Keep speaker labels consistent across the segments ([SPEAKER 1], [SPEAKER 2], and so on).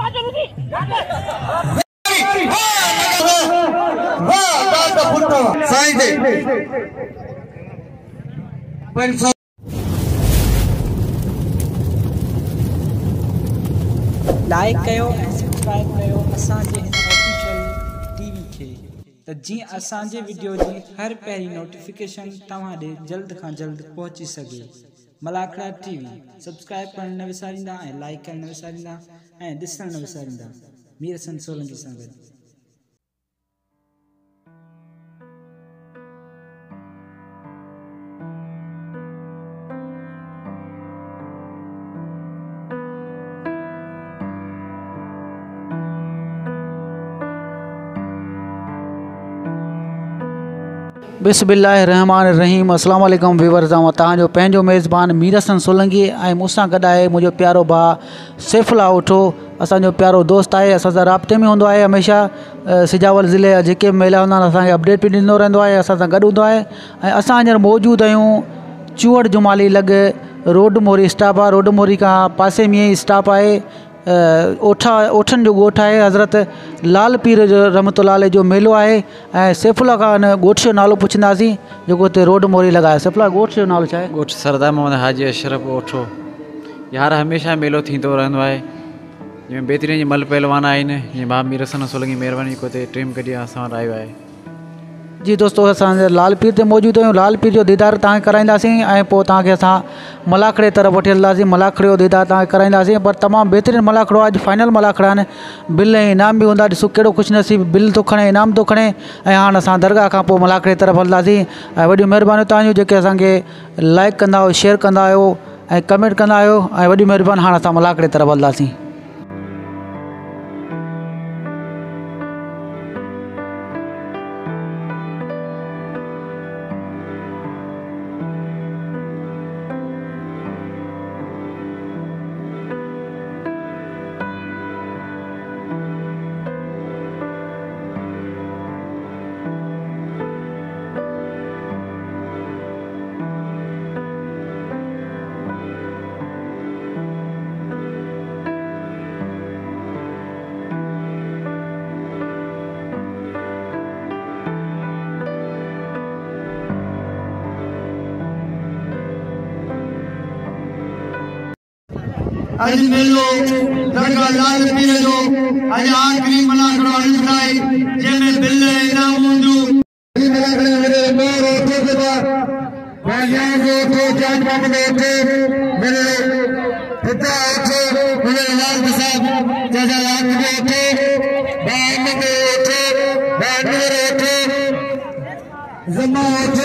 [SPEAKER 1] Like कयो ऐं subscribe कयो असांजे हिन ऑफिशियल टीवी खे त जीअं असांजे वीडियो जी हर पहिरीं नोटिफिकेशन तव्हां ॾे जल्द खां जल्द पहुची सघे। मलाखड़ा टीवी सब्सक्राइब करण न विसारींदा ऐं लाइक करण न विसारींदा ऐं ॾिसण न विसारींदा। मीर हसन सोलंकी सां गॾु।
[SPEAKER 2] बिस्मिल्लाहिर्रहमानिर्रहीम। अस्सलाम वालेकुम व्यूअर्स। तव्हांजो पंहिंजो मेज़बान मीर हसन सोलंकी ऐं मूंसां गॾु आहे मुंहिंजो प्यारो भाउ सैफुल्ला उठो। असांजो प्यारो दोस्त आहे, असां सां राब्ते में हूंदो आहे हमेशह। सिजावर ज़िले जा जेके बि मेला हूंदा आहिनि असांखे अपडेट बि ॾींदो रहंदो आहे, असां सां गॾु हूंदो आहे। ऐं असां हींअर मौजूदु आहियूं चूहड़ जुमाली लॻ रोड मोरी स्टॉप आहे। रोड मोरी खां पासे में ई स्टॉप आहे। ओठनि जो ॻोठु आहे। हज़रत लाल पीर जो रहमतुल्लाह जो मेलो आहे। ऐं सैफुल्ला खां हिन ॻोठ जो नालो पुछंदासीं जेको हिते रोड मोरी लॻाए। सैफुल्ला ॻोठ जो नालो छा आहे?
[SPEAKER 3] ॻोठ सरदार मोहम्मद हाजी अशरफ ओठो। यार हमेशह मेलो थींदो रहंदो आहे। जंहिंमें बहितरीन जी मल पहलवान आहिनि। जीअं भाउ मीर हसन सोलंकी महिरबानी को हिते टीम कढी असां वटि आयो आहे।
[SPEAKER 2] जी दोस्तो, असां लाल पीर ते मौजूदु आहियूं। लाल पीर जो दीदार तव्हांखे कराईंदासीं ऐं पोइ तव्हांखे असां मलाखड़े तरफ़ वठी हलंदासीं। मलाखड़े जो दीदार तव्हांखे कराईंदासीं। पर तमामु बहितरीनु मलाखड़ो आहे। अॼु फाइनल मलाखड़ा आहिनि। बिल ऐं इनाम बि हूंदा। ॾिसो कहिड़ो ख़ुशि नसीब बिल थो खणे, इनाम थो खणे। ऐं हाणे असां दरगाह खां पोइ मलाखड़े तरफ़ हलंदासीं। ऐं वॾियूं महिरबानियूं तव्हांजूं जेके असांखे लाइक कंदा आहियो, शेयर कंदा आहियो ऐं कमेंट कंदा आहियो। ऐं वॾी महिरबानी। हाणे असां मलाखड़े तरफ़ हलंदासीं।
[SPEAKER 4] आज मेलो दरगाह लाल पीर जो आज आखिरी मलाखड़ो आहे जंहिंमें बिल इनाम हूंदो। मलाखड़े मेरे मेर ओठो के बाद भाइयों को ओठो जान बाबू ओठो मेरे पिता ओठो मेरे लाल साहब चाचा लाल के ओठो बान के ओठो बानर ओठो जमा ओठो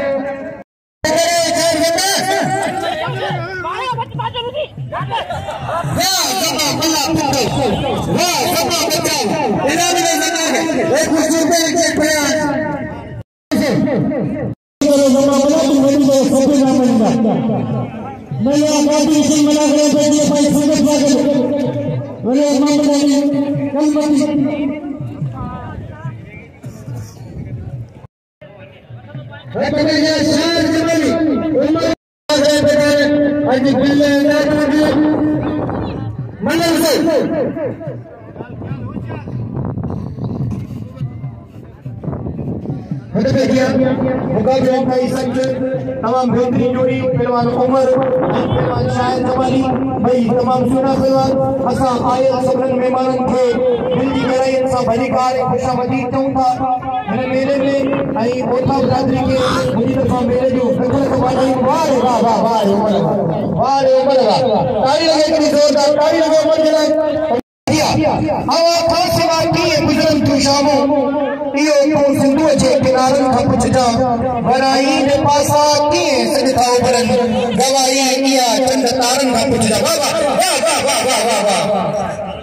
[SPEAKER 4] तमाम बेहतरीन जोड़ी पहलवान उमर पहलवान शाहिद जमाली भाई तमाम सुना पहलवान असां आयल सभिनी मेहमाननि खे दिल जी गहराईअ सां भलीकार ख़ुशामदीद चऊं था हिन मेले में। ऐं ओठा बिरादरी खे मुंहिंजी तरफ़ां मेले जूं लख वाधायूं। वाह वाह वाह वाह उमर वाह उमर वाह ताड़ी लॻे हिकिड़ी ज़ोरदार ताड़ी लॻो उमर जे लाइ। हवा खां सिवा कीअं गुज़रनि थियूं शामूं इहो तूं सिंधूअ जे किनारनि खां पुछजां। वराई जे पासा कीअं सॾ था उभरनि गवाही इहा चंड तारनि खां पुछजां। वाह वाह वाह वाह वाह वाह वाह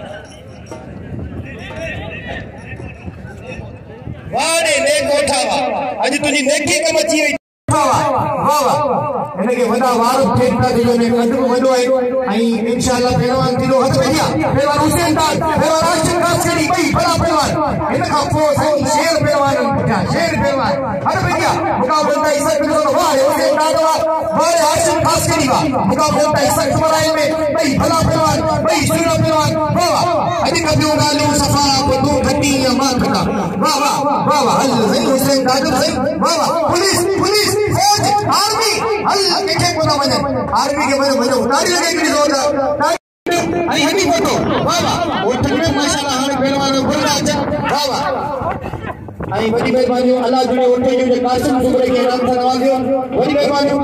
[SPEAKER 4] वाड़े ने कोठा वाह अॼु तुंहिंजी नेकी कम अची वई। हिनखे वॾा वार थे था ॾिजो ने कद बि वॾो आहे। ऐं इंशाअल्लाह पहलवान थींदो हथ में पहलवान हुसैन दाद पहलवान आशिक कासरी ॿई बड़ा पहलवान। हिन खां पोइ साईं शेर पहलवान पुठियां शेर पहलवान हथ में मुक़ाबले ताईं सख़्त मिलंदो। वाह हुसैन दाद वाह वाह आशिक कासरी वाह मुक़ाबले ताईं सख़्त मराइल में ॿई भला पहलवान ॿई सुहिणा पहलवान। वाह अॼु कबियूं ॻाल्हियूं सफ़ा तूं घटी या मां घटा वाह वाह वाह वाह हल सही हुसैन दादर सही वाह वाह पुलिस पुलिस फौज आर्मी हल कंहिंखे कोन वञे आर्मी खे वञो ताड़ी लॻे हिकिड़ी ज़ोरदार आई हनी फोटो वाह वाह उठ में माशाल्लाह हाणे पहलवान गुलराज वाह वाह आई वॾी महिरबानियूं अल्लाह जुड़े उठे जो कासिम सुबरे खे इनाम सां नवाज़ियो वॾी महिरबानियूं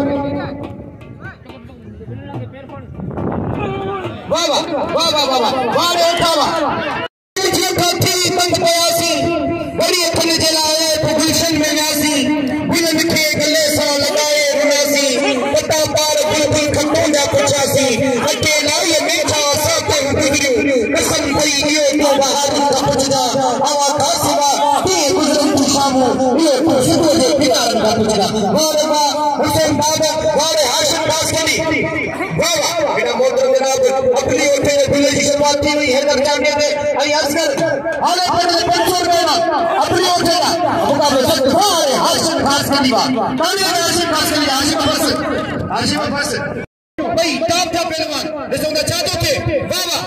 [SPEAKER 4] वाह वाह वाह वाह वाह वाह रे उठावा जी काठी पंज पयासी बड़ी अखियुनि जे लाइ गुलशन में वियासी बिन मिठे गले सां लॻाए रुनासी पता पार बिल्कुल खटो जा पुछासी अकेला ये मीठा साथे गुजरियो कसम पई इहो तो बहादुर का पुछदा आवा का सिवा ये गुजरन तू शामो ये तो सिद्धो जे पितारन का पुछदा वाह वाह हुसैन बाबा वाह हाशिम बासकनी वाह वाह बिना मोटर जनाब अपनी उठे दिल की शुरुआत थी हुई है दरजाने पे आई असगर हाले पड़े 500 रुपए ना अपनी उठे ना मुकाबले से वाह हाशिम बासकनी वाह ताली हाशिम बासकनी हाशिम बस भाई टॉप का पहलवान दिसोंदा चाहतो थे वाह वाह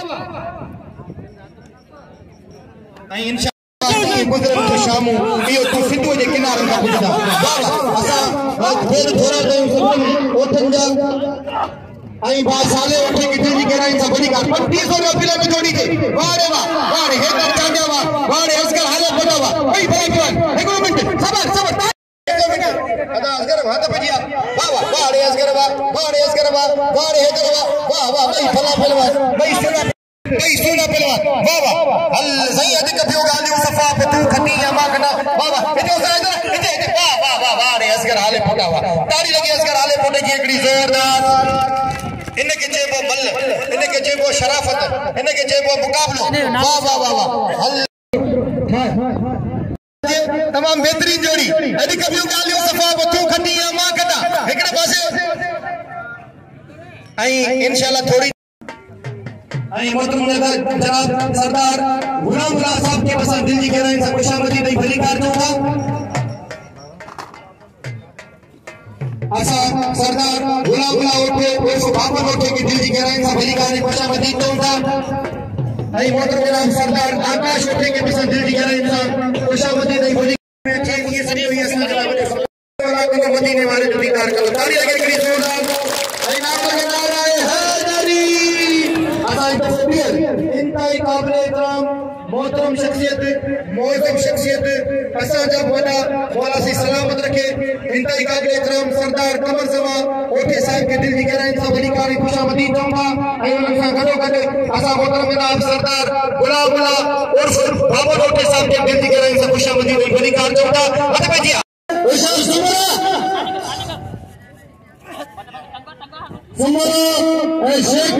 [SPEAKER 4] आई इंशाअल्लाह गुजरन तो शामो इयो तो सिद्धो जे किनारे का पुछदा वाह वाह असा फिर थोड़ा टाइम सब उठन जा आई बात साले उठे कितने जी कह रहा है सब बड़ी बात 2500 रुपए फिल्म में जोड़ी थे वाह रे हे कर जाने वाह रे असगर हाले पड़ा वाह भाई भाई एक मिनट सबर सबर एक मिनट अदा असगर हाथ पे दिया वाह रे असगर वाह रे असगर वाह रे हे कर वाह भाई फला पहलवान भाई सोना पहलवान वाह हल सही अज कभियो गालियो सफा पे तू खटी या मागना वाह इतो इते वाह रे असगर हाले पड़ा वाह ताड़ी लगी असगर हाले पड़े की एकड़ी जोरदार इनके जेबो मल इनके जेबो शराफत इनके जेबो मुकाबलो वाह वाह वाह वाह तमाम बेहतरीन जोड़ी अॼु कबियूं ॻाल्हियूं सफ़ा तूं खटी या मां कटा हिकिड़े पासे ऐं इंशाअल्लाह थोड़ी ऐं मोहतरम जनाब सरदार गुलाम अल्लाह साहब के असां दिल जी गहराई सां खुशामदी ॾेई भली कार ॾियूं था असा सरदार गुलाम अल्लाह उठे पैसो बाबर उठे की दिल जी गहराई सां भली कार खुशामदी ॾियूं था ऐं मोहतरम जनाब सरदार आकाश उठे के असां दिल जी गहराई सां खुशामदी ॾेई भली ये सॼी हुई असां जनाब मदीने वाले जो दीदार करो ताली लगे हिकिड़ी जोरदार ऐं नाम लगे नाराए हैदरी असां तस्वीर इंतहाई क़ाबिल इकराम मोहतरम शख्सियत असां जब वॾा मौला सी सलामत रखे इंतहाई क़ाबिल इकराम सरदार कमर ज़मा ओठे साहिब के दिल जी गहराई सां वॾी कारी खुशामदी ॾियूं था ऐं उन्हनि सां गॾोगॾु असां मोहतरम जनाब सरदार गुलाम अल्लाह उर्फ़ बाबर ओठे साहिब के दिल जी गहराई सां खुशामदी ॾेई वॾी कार ॾियूं था हथ में जिया शेख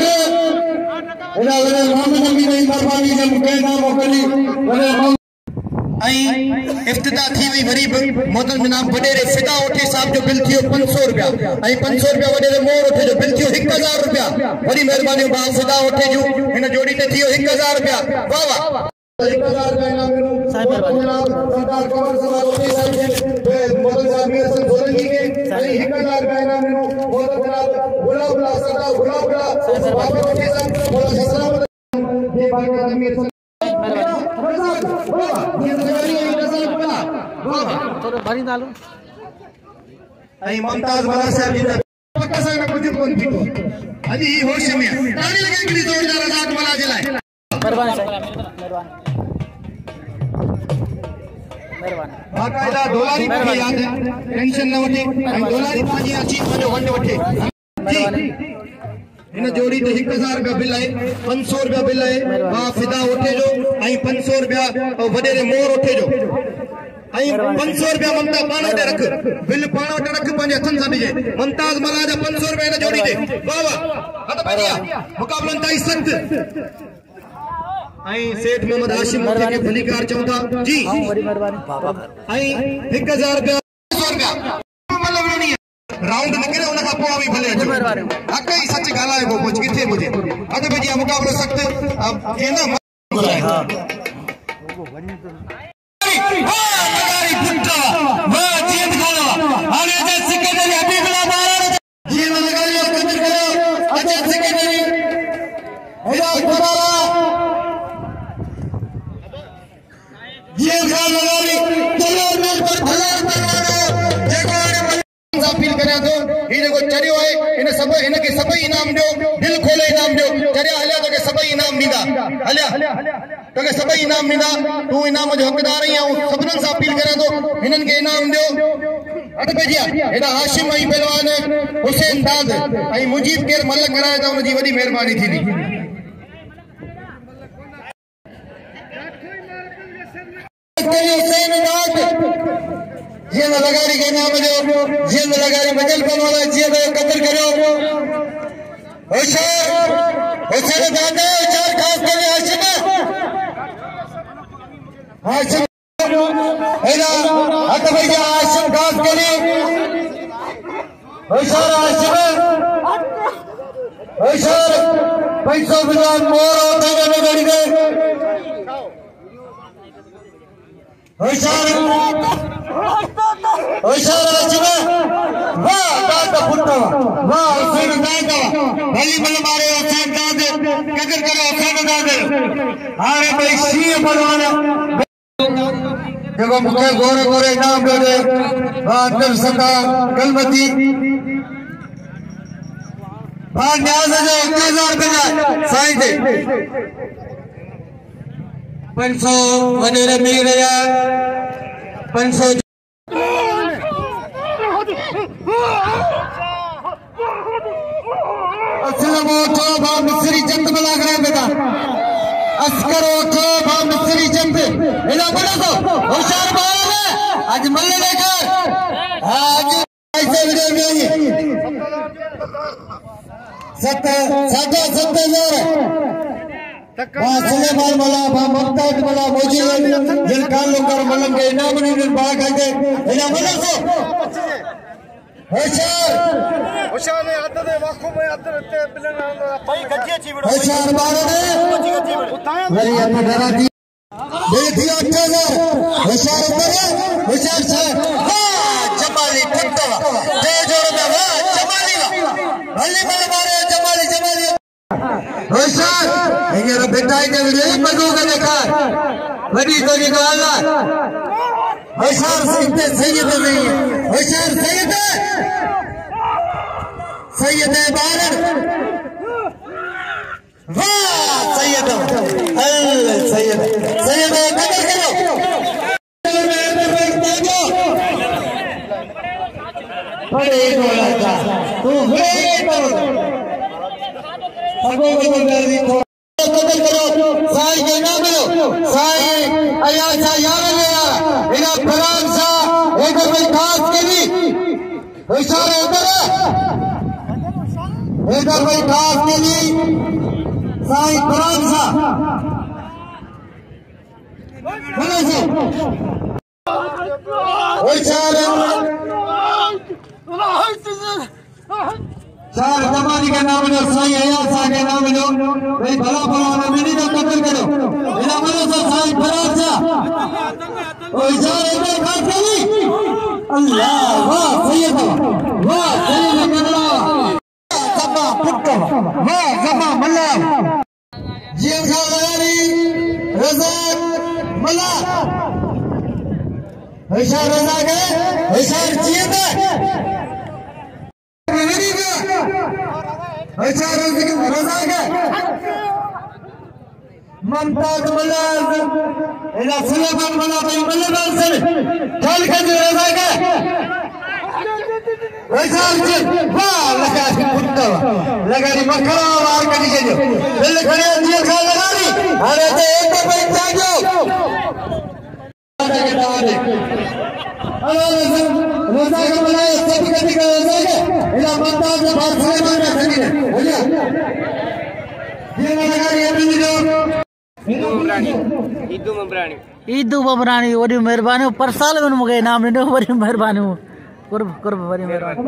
[SPEAKER 4] इफ्तिदा थी वही वरी मोहतरम जनाब वडेरे फिदा उठे साहब जो बिल थियो 500 रुपया 500 रुपया वडेरे मोर उठे जो बिल थियो 1000 रुपया वरी मेहरबानी बा फिदा उठे जो इन जोड़ी ते थियो 1000 रुपया वाह वाह 1000 रुपया इनाम मिलो जनाब सरदार कमर सभा उठे साहब के मोहतरम साहब मीर हसन सोलंकी के 1000 रुपया इनाम मिलो मोहतरम जनाब गुलाम अल्लाह सरदार गुलाम अल्लाह बाबर उठे साहब मोहतरम सलाम ये बात अमीर
[SPEAKER 2] थोड़ो भरी डालो
[SPEAKER 4] ऐं मुमताज वाला साहब जी पक्का सां कुछ कोन थी अजी ही होश में ताली लगे हिकिड़ी जोरदार आज़ाद वाला जे लाइ
[SPEAKER 2] मेहरबानी
[SPEAKER 4] बाक़ायदा डॉलरी पे याद है टेंशन न वठे ऐं डॉलरी पाजी अची पंहिंजो वंड वठे जी इन जोड़ी ते 1000 रुपया बिल है 500 रुपया बिल है मां फिदा उठे जो ऐं 500 रुपया वडेरे मोर उठे जो ऐं 500 रुपया ममता पाण वटि रख बिल पाण वटि रख पंहिंजे हथनि सां ॾिजे मुमताज़ मला जा 500 रुपया इन जोड़ी ते वाह वाह हथ बढ़िया मुक़ाबलो इंतहाई सख़्त ऐं सेठ मोहम्मद हाशिम मुर्ती खे भली कार चऊं था जी
[SPEAKER 2] वरी मेहरबानी
[SPEAKER 4] ऐं 1000 रुपया 500 रुपया राउंड निकरे उन खां पोइ बि भले अचो हक़ ई सच ॻाल्हाए पोइ कुझु किथे हुजे अधु भॼिया मुक़ाबलो सख़्त केंदा जीअं ख़्याल लगाली चलो न पर भला परवानो जेको हाणे अपील करियां थो ही जेको चरियो आहे इन सब इनके सभई इनाम ॾियो दिल खोले इनाम ॾियो चरिया हलिया तोखे सभई इनाम ॾींदा हलिया तोखे सभई इनाम ॾींदा तूं इनाम जो हक़दार आहीं ऐं सभिनीनि सां अपील करियां थो हिननि खे इनाम ॾियो अठ पेजिया हेॾा हाशिम ऐं पहलवान हुसैन दाद ऐं मुजीब केरु मल कराए त हुनजी वॾी महिरबानी थींदी हुसैन दाद जीअं त लगारी के नाम जो जीअं त लगारी मजल पहलवान आहे जीअं त क़दर करियो होशियार हुसैन दाद होशियार ख़ासि करे हाशिम हेॾा हथ पेजिया हाशिम ख़ासि करे होशियार हाशिम होशियार 550 मोर होता लगारी के होशियार हाशिम वाह दाद पुट्टा वाह हुसैन दाद भली बल मारे हुसैन दाद कदर करे हुसैन दाद हाणे भई शींह पहलवान देखो मुझे गोरे गोरे इनाम दे दे अंदर सदा कलमती बाहर न्याज जो 1000 रुपया साईं दे 500 वनेरे मिल रहा 500 असलम उठो बा मिस्री चंद बला करे बेटा अस्कर उठो बा मिस्री चंद इला बड़ा को होशियार बाल में आज मल्ले लेकर आज ऐसे वीडियो में 7,500 सुलेमान मला मुमताज मला मौजूद जिन कालों कर मलम के इनाम ने बाग है इना मलम को होशियार ने अद दे वाखो में अद ते बिलन भाई गज्जे छी बड़ो होशियार बार ने मेरी अपनी डराती देखी 8000 होशियार ऊपर होशियार से वाह जमाली पुट्टा दे जोर में वाह जमाली भली बल मारे जमाली होशियार ये बेटा के वीडियो मगो का देखा बड़ी तो की अल्लाह होशियार सैयद नहीं है होशियार सैयद बारन वाह सैयद कदर करो बड़े बोला था तू कदर करो साई के नाम लो साई अया सा यार गया इना फरान सा एक कोई खास के भी इशारा उधर एक कोई खास के लिए साई फरान सा बोलो जी इशारा चार जमानी के नाम लो साई अयाज सा के नाम लो भाई भला भला मिनी का कदर करो इना मनो सा साई फराज सा ओ इशारे में खास करी अल्लाह वाह सैयद अल्लाह जमा पुट्टा वाह जमा मल्ला जीएम खान लगारी रजा मल्ला इशार रजा के इशार जीएम रजा के मुमताज मलाज इला सुलेमान मला भाई मल्लेबाज से चल के रजा के इशार जी वाह लगा पुट्टा लगा री मखरा वार करी के दिल खड़े दिल खा लगा री अरे तो एक तो बैठ जाओ रजा का बनाया सब कटी का रजा के इला मुमताज ने बात सुलेमान का सही है बोलिए ये लगा री अपनी जो
[SPEAKER 2] ईदू बबरानी वरी मेहरबानी पर साल में मुझे इनाम ॾिनो वरी मेहरबानी कुर्ब वरी मेहरबानी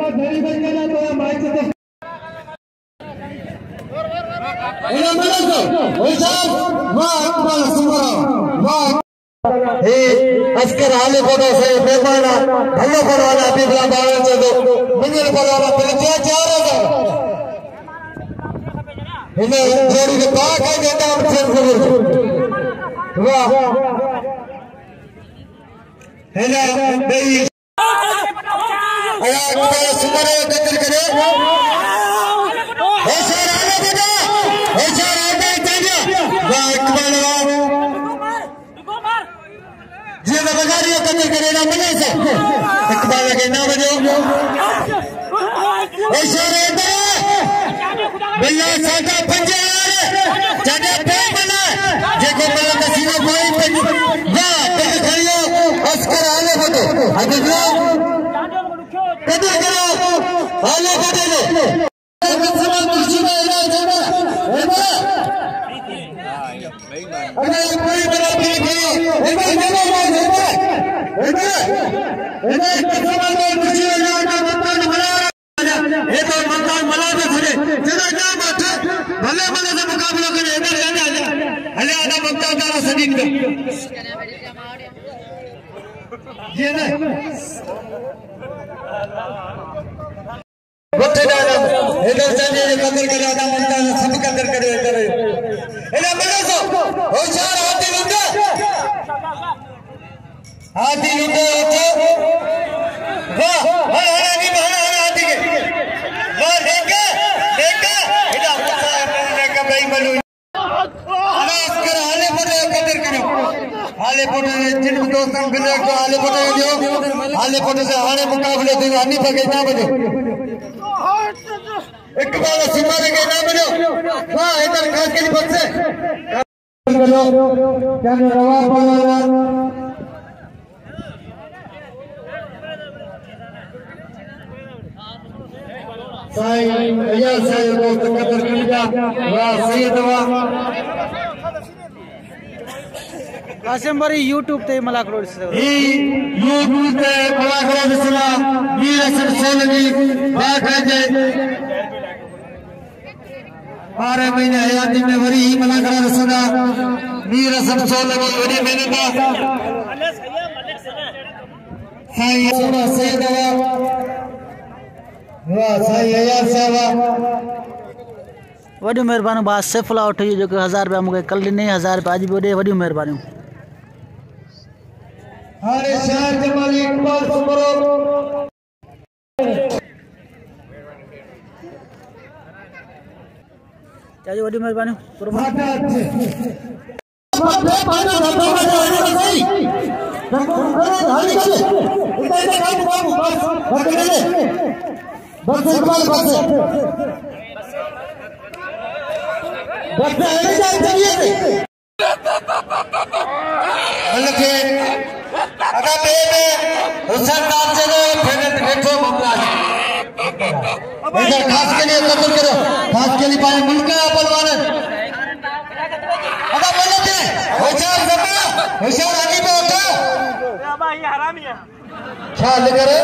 [SPEAKER 4] इना मनो ओ साहब वाह अकबर सुमरा वाह हे अस्कर हाले बोलो से मेहमाना भलो परवाना अभी बला बावन से दो मंगल परवाना पहुंचा 4000 इन्हें जोड़ी के पाक है के नाम से वाह हेला बई आया इकबाल सुमर कदर करे होशियार आने बेटा होशियार आने ताजा वाह इकबाल जी ना बगारी कदर करे ना मने से इकबाल के नाम जो होशियार आने भैया सादा पंजे जाने पे मना जेको मना नसीब कोई पे वाह पे खड़ियो अस्कर आले बतो अदला कदर करो आले बतो कसमा खुशी में इलाज होगा अरे कोई बड़ा भी नहीं है कसमा में खुशी में इलाज मकान बना ये तो मकान बना दे खड़े तेरा क्या बात है भले भले से मुकाबला करे इधर जाने हले आधा मक्का तारा सदीन में ये ना बच्चे डाला इधर जाने कदर करे आधा मक्का सब कदर करे इधर इधर बड़ा सो होशियार हाथी लुंडा उठो वाह हरा नहीं बहाना हाथी के वाह देखा इधर मुसा ने का भाई बलू कर हाले पर कदर करो हाले पर जिन दोस्तों मिले को हाले पर जो हाले पर से हाले मुकाबले दे आनी पके ना बनो इकबाल सुमर के ना बनो वाह इधर खास के लिए से करो क्या रवा पाला साई या साई को कदर करिया वाह सैयद वाह
[SPEAKER 2] कासिम बरी YouTube ते मलाक रोड से
[SPEAKER 4] YouTube पे मलाक रोड से मीर हसन सोलगी बात है जे 12 महीने हयाती में वरी मलाक रोड से मीर हसन सोलगी वरी मेहनत साई सोना सैयद वाह साई या साहब
[SPEAKER 2] वॾियूं महिरबानी बा सैफुल्ला उठ जो 1000 रुपया मूंखे कल ॾिनई 1000 रुपया अॼु बि ॾे वॾियूं महिरबानियूं
[SPEAKER 4] अरे शहर जमाली इकबाल सुमरो
[SPEAKER 2] चाची वॾियूं महिरबानियूं
[SPEAKER 4] खास के लिए कदर करो खास के लिए पाए मुल्क का पलवान अदा बोले थे होशियार जमा होशियार आगे पे होता भाई हरामी है क्या करे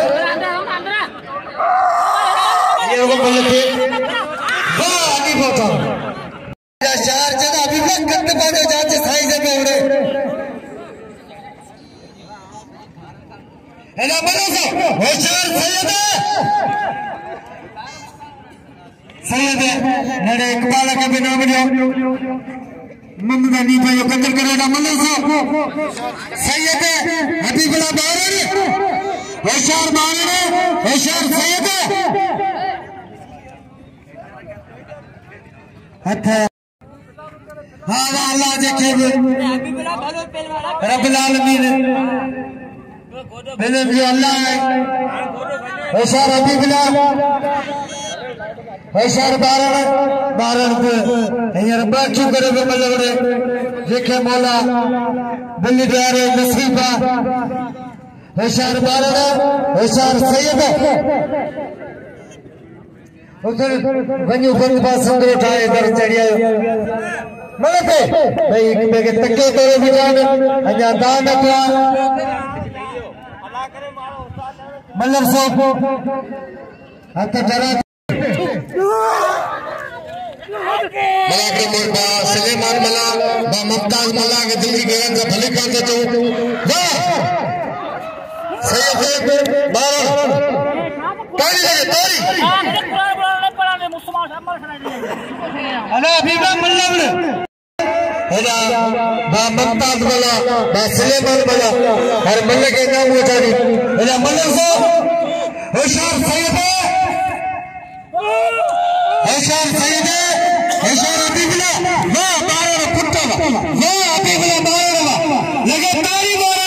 [SPEAKER 4] ये लोग बोले थे वाह आगे पे होता चार जगह अभी तक करते पाए जाते साई जगह उड़े है ना बोलो सो होशियार सैयद नड़े इकबाल के बिना मिलो मम्मी नी पे यो कदर करे ना मनो सो सैयद हबीबुल्लाह बारन होशियार सैयद हथ हां अल्लाह देखे हबीबुल्लाह भलो पहलवान रब्बुल आलमीन बिन जो अल्लाह है होशियार हबीबुल्लाह होशियार बारन हींअर बाक़ी करे पियो मलवड़े जेके मौला दिल्ली ॾियारे नसीब आहे होशियार बारन होशियार सैयद उधर वञो बंद पास संदरो ठाहे दर चढ़ी आयो मलक भई हिक ॿिए खे तके करे बि कान अञा दान पिया मल्लर साहब हथ डरा मला के मोटा सुलेमान मला बा मुमताज मला के दिल की गैरत से भले कांते तो वाह सैयद बारह ताली लगे ताली अरे अभी भी मल्लर हेदा बा मुमताज वाला बा सुलेमान वाला हर मल्ल के नाम उचारी हेदा मल्ल सो होशियार सैयद अबीबुल्ला वाह बारो कुत्ता वाह अबीबुल्ला बारो लगे तारी बारो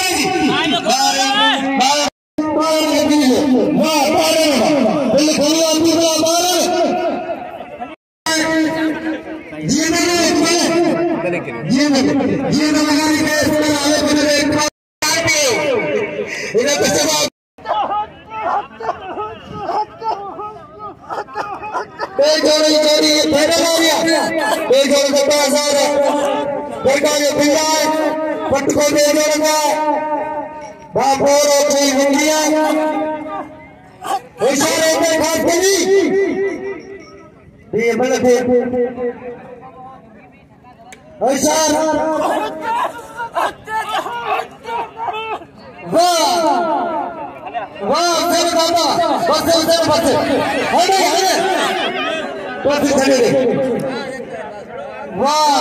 [SPEAKER 4] लगी वाह बारो बोले बोलो अबीबुल्ला बारो जी ने लगाने के आले बने इन्हें पैसे एक जोड़ी जोड़ी फेरे मारिया एक जोड़ी को 5000 बेटा ये पिल्ला पटको दे जोड़ेगा बापोरो की मुंडिया इशारे पे खास करी ये बड़े थे इशारा वाह वाह सर बाबा बस हटे बस खड़े दे वाह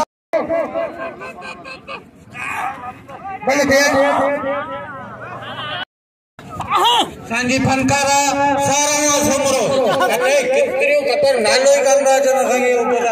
[SPEAKER 4] बड़े थे संगी फनकारा सारा समरो अरे कितरियो कतर नालो करना जना संगी ऊपर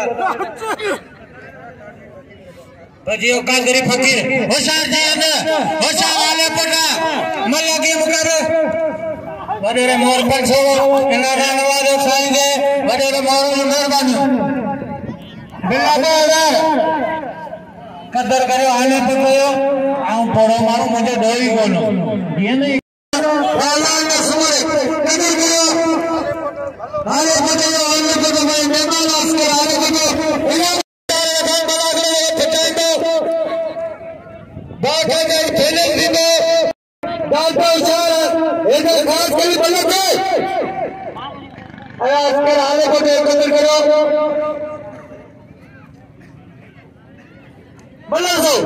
[SPEAKER 4] बजियो का गरी फकीर होशियार जान होशियार वाले पटा मल्ला की मुकर वडेरे मोर पंचो इना नवाज साईं दे वडेरे मोर मेहरबानी बिल्ला दे कदर करियो आने पे कयो आऊं पड़ो मारो मुझे डोई कोनो ये नहीं अल्लाह ने सुने कदर करियो आने पे कयो आने पे तो मैं मेहमान आस्कर आने पे तो इना बड़ा करे फटाई दो बाके दे खेले दीदो डालतो इशारा इधर खास करी बनो के आस्कर आने पे कदर करो बल्ला सो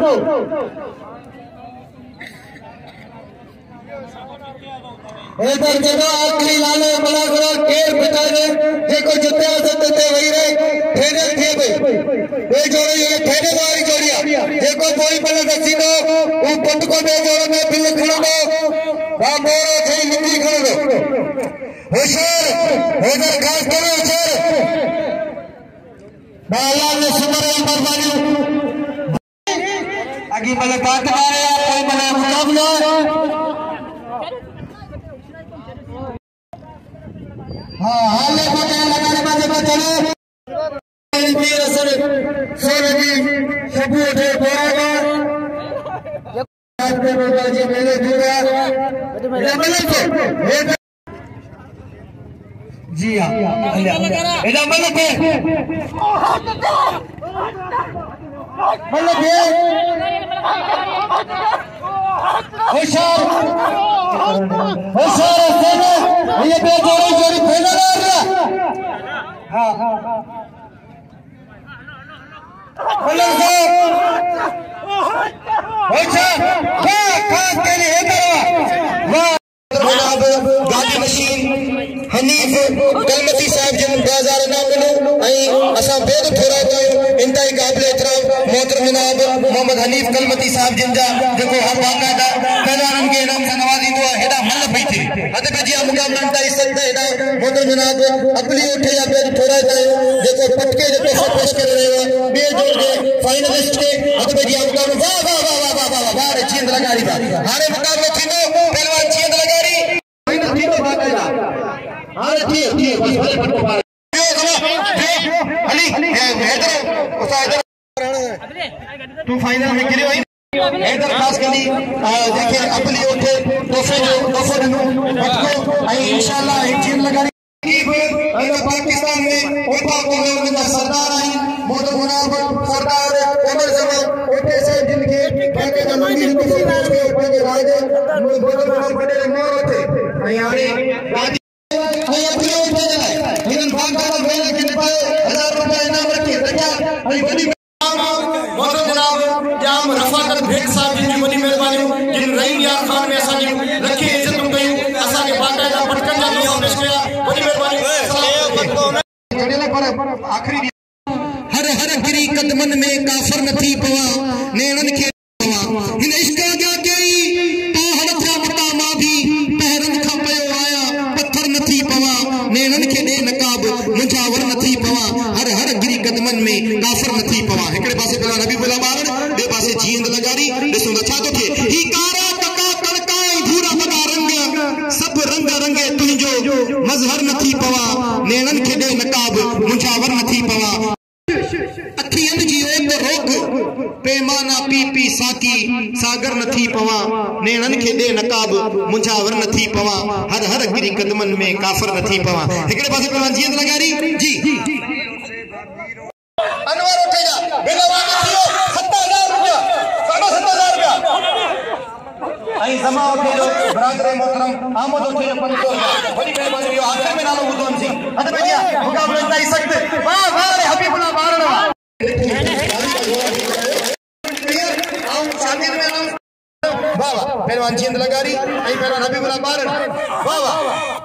[SPEAKER 4] इधर जगह आखिरी लाले बड़ा करो केर बिता दे देखो जुत्ते सत्ते वही रे ठेने थे भाई ये जोड़ी ये ठेने वाली जोड़िया देखो कोई बल्ला दसी दो वो पट को दे जोड़ में बिल खड़ो दो बाबोरो थे लिखी खड़ो दो होशियार इधर खास करो होशियार अल्लाह ने सुमरे मेहरबानी आगे भले बात मारे कोई भले मुकाबला हाँ हाले बने लगाने बाजे में चले वीर असर सोरजी सबू उठे बोरागा आपके बाबा जी मेरे दूरा मिले थे जी हाँ इधर मिले थे मतलब ये होशियार सेना ये पे जोड़ी जोड़ी फेना लग रहा हाँ मतलब ये होशियार क्या खास के लिए वाह गाड़ी मशीन हनीफ कलमती साहब जिन बाजार ना मिलो असा बेद थोड़ा इंतई काबिल एहतराम मोहतरम जनाब मोहम्मद हनीफ कलमती साहब जिन जा देखो हम बाकायदा फैजानन के नाम से नवाजींदो हेदा मल पई थी हद पे जी मुकाबला ताई सकता हेदा मोहतरम जनाब अपनी उठे या बेद थोड़ा देखो पटके देखो सपोर्ट कर रहे हो बे जोड़ के फाइनलिस्ट के हद पे जी मुकाबला वाह वाह वाह वाह वाह वाह रे चींद लगा रही हारे मुकाबला थींदो पहलवान चींद लगा रही फाइनल थींदो बाकायदा हारे थी बस भले पटको पार तू फाइनल में गिरे हुई इधर खास करी देखिए अपनी उठे तोहफे जो तोहफे दिनो बटको आई इंशाल्लाह एक चीज लगानी पाकिस्तान में ओपा को सरदार आई मोदो मुनाब सरदार उमर जमा ओटे से जिनके कहते हैं मंदिर को के राजे मोदो मुनाब बड़े मोर होते आई आने राजी आई अपनी उठे लेकिन भाग का मेरे के पे 1000 रुपए इनाम रखे बेटा आई बड़ी मोदो मुनाब जाम रफाकत भेक साहब जी की बड़ी मेहरबानी जिन रहीम यार खान में असा जी रखी इज्जत कई असा के बाकायदा पटकन जा दिया पेश किया बड़ी मेहरबानी आखिरी हर हर गिरी कदमन में काफर न थी पवा साकी सागर नथी पवा नेणन के दे नकाब मुंजा वर नथी पवा हर हर गिरी कदमन में काफर नथी पवा एकड़े पासे पहलवान जीत लगारी जी अनवर उठेगा बेलवा थियो 70,000 रुपया 70,000 रुपया आई जमा उठे जो बरादर मोहतरम आमद उठे जो 500 रुपया बड़ी मेहरबानी यो आखिर में नालो उदम सिंह हद भैया मुकाबला नहीं सकते वाह वाह रे हबीबुल्लाह मारना वाह वाह पहलवान जीत लगारी आई पहलवान हबीबुल्लाह मारना वाह वाह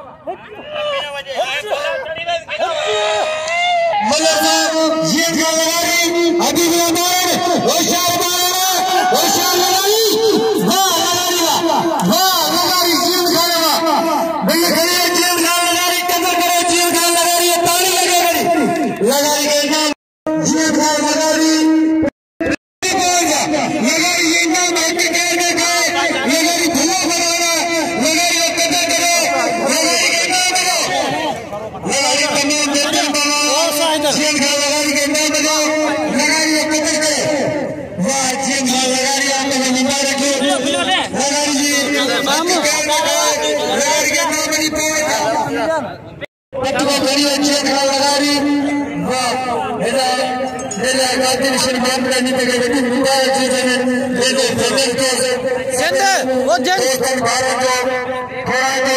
[SPEAKER 4] मगर साहब जीत लगारी हबीबुल्लाह मारना होशियार मारना होशियार लगारी वाह लगारी जीत खाना भैया खड़े जीत खान लगारी कदर करे जीत खान लगारी ताली लगे लगारी के नाम जीत खान लगारी लगारी ये नाम है कि कहने का लगारी भला बनाना लगारी कदर करे लगारी के नाम बजाओ लगारी के नाम देते बनाओ जीत खान लगारी के नाम बजाओ लगारी कदर करे वाह जीत खान लगारी आपको मुबारक हो लगारी जी लगारी के नाम बजी पड़ेगा पटवा करिए जीत खान लगारी वाह हेला गादिन शर्मा प्लानी ते गए मुबारक जी ने ले जंगल के सेंध वो जंग भारत जो थोड़ा तो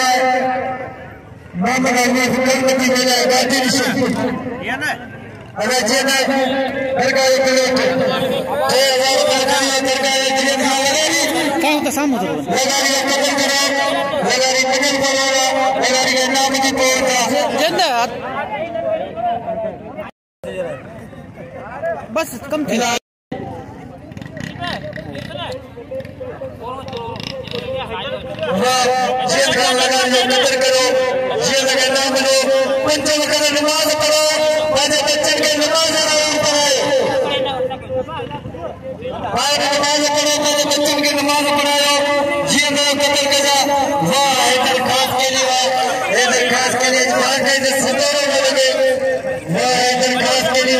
[SPEAKER 4] मामला में गणपति मेला गादिन शर्मा ये ना अरे जे ना दरगाह के लोग ए वाला दरगाह जीत खान लगारी कहां तो सामने लगारी कदर करो लगारी कदर करो लगारी के नाम की पड़ेगा जंद बस कम थी जीत खान लगारी कदर करो ये लगे नाम लो पंचम कदर नमाज पढ़ो बाजे बच्चन के नमाज पढ़ाए आज नमाज पढ़ो बाजे बच्चन के नमाज पढ़ाओ ये लो कदर करा वाह इधर खास के लिए इधर खास के लिए वहां के इधर सितारों में लगे वाह इधर खास के लिए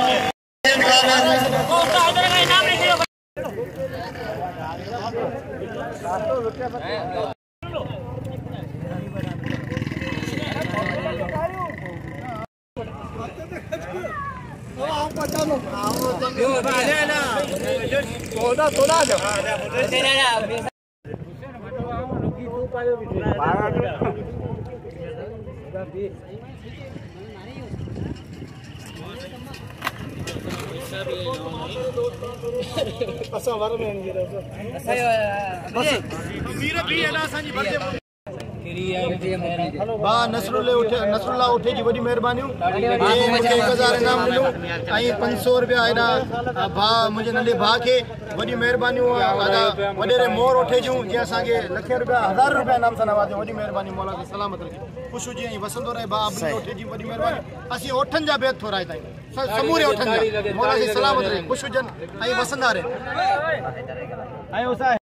[SPEAKER 4] नसरुल्लाह उठे जी वही मेहरबानी 1000 इनाम मिलो 500 रुपया भा मुझे नंढे भा के वही मेहरबानी वडेरे मोर उठे जूं जे असा के लख रुपया 1000 रुपया इनाम से नवाजे वही मेहरबानी मौला के सलामत रखे खुश हुजे वसंदो रहे बा अबली उठे जी वही मेहरबानी असी ओठन जा बेत थोराई ताई समूरे ओठन जा मौला के सलामत रहे खुश हुजन वसंदा रहे